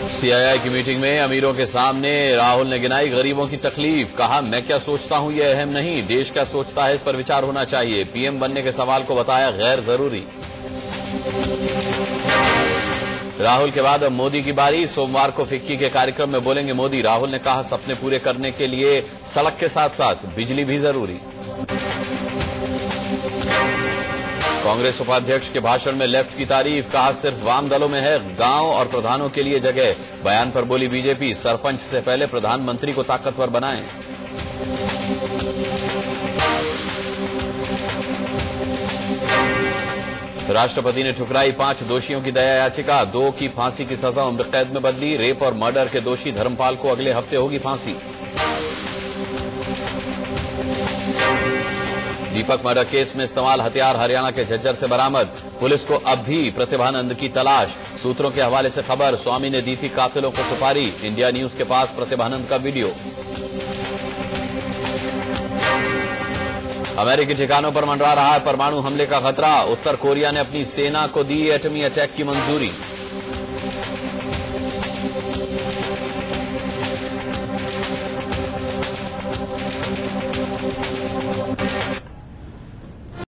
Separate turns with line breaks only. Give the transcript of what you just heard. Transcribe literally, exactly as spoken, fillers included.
CII की meeting में अमीरों के सामने राहुल ने गिनाई गरीबों की तकलीफ। कहा, मैं क्या सोचता हूं यह अहम नहीं, देश क्या सोचता है इस पर विचार होना चाहिए। पीएम बनने के सवाल को बताया गैर जरूरी। राहुल के बाद अब मोदी की बारी। सोमवार को फिक्की के कार्यक्रम में बोलेंगे मोदी। राहुल ने कहा, सपने पूरे करने के लिए सड़क के साथ साथ बिजली भी जरूरी। कांग्रेस उपाध्यक्ष के भाषण में लेफ्ट की तारीफ। कहा, सिर्फ वाम दलों में है गांव और प्रधानों के लिए जगह। बयान पर बोली बीजेपी, सरपंच से पहले प्रधानमंत्री को ताकतवर बनाएं। राष्ट्रपति ने ठुकराई पांच दोषियों की दया याचिका। दो की फांसी की सजा उम्र कैद में बदली। रेप और मर्डर के दोषी धर्मपाल को अगले हफ्ते होगी फांसी। दीपक मर्डर केस में इस्तेमाल हथियार हरियाणा के झज्जर से बरामद। पुलिस को अब भी प्रतिभानंद की तलाश। सूत्रों के हवाले से खबर, स्वामी ने दी थी कातिलों को सुपारी। इंडिया न्यूज के पास प्रतिभानंद का वीडियो। अमेरिकी ठिकानों पर मंडरा रहा है परमाणु हमले का खतरा। उत्तर कोरिया ने अपनी सेना को दी एटमी अटैक की मंजूरी।